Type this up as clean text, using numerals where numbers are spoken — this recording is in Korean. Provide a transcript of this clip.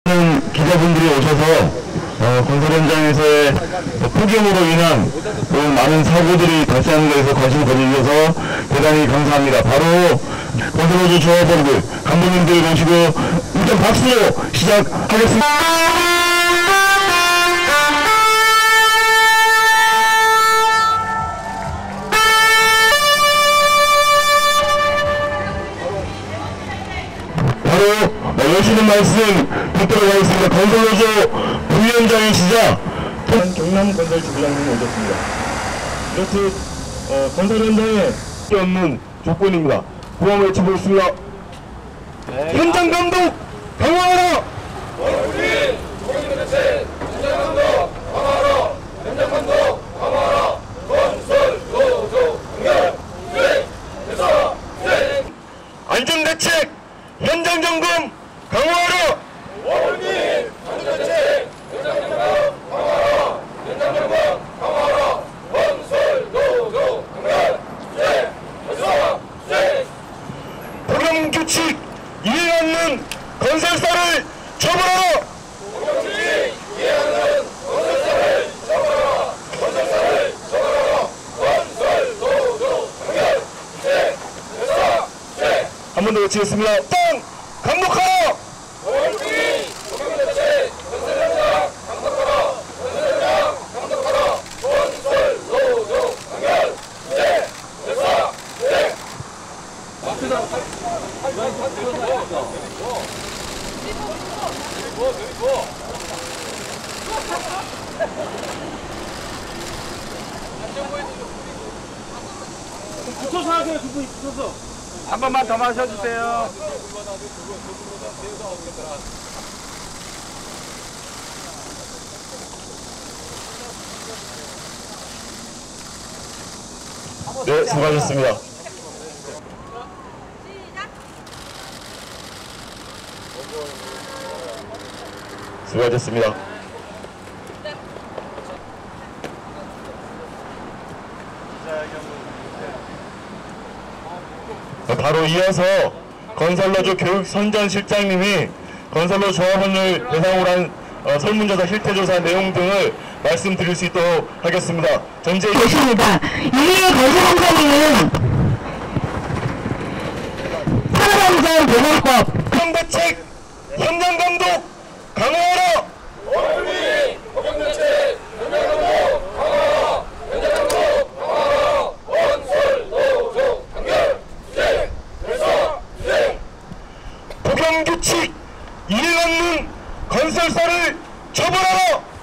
기자분들이 오셔서 건설 현장에서의 폭염으로 인한 많은 사고들이 발생하는 것에서 관심을 가져주셔서 대단히 감사합니다. 바로 건설노조 조합원들, 간부님들 모시고 일단 박수로 시작하겠습니다. 바로 여시는 말씀 듣도록 하겠습니다. 건설노조 부위원장이시자 경남 건설 지부장님 오셨습니다. 이렇듯 건설 현장에 없는 조건입니다. 구호를 외쳐보겠습니다. 네. 현장 감독 강화하라! 우리 공인대책 현장 감독 강화하라! 현장 감독 강화하라! 건설 노조 연결 수행 대사 수행 안전대책 현장 점검 강화하라! 원님 안전대책 현장 점검 강화하라! 현장 점검 강화하라! 건설 노조 연결 수행 대사 수행 폭염 규칙 이해 않는 건설사를 처벌하라! 공정주의 이해하는 건설사를 처벌하라! 건설사를 처벌하라! 건설 노조 연결 수행 대사 수행 한 번 더 외치겠습니다. 땅 감독하라! 원주의 공인대책 건설 현장 감독하라! 건설 현장 감독하라! 건설 노조 연결 수행 대사 수행 붙어서 하세요. 두 분이 붙어서. 한 번만 더 마셔주세요. 네, 수고하셨습니다. 수고하셨습니다. 바로 이어서 건설노조 교육선전실장님이 건설노조 조합원을 대상으로 한 설문조사, 실태조사 내용 등을 말씀드릴 수 있도록 하겠습니다. 전제 것입니다. 이 건설공사는 산업안전보건법 현대책 현장감독 강화하라! 원주의 공인대책 현장 감독 강화하라! 현장 감독 강화하라! 건설 노조 연결 수행 대사 수행 폭염규칙 이해 않는 건설사를 처벌하라!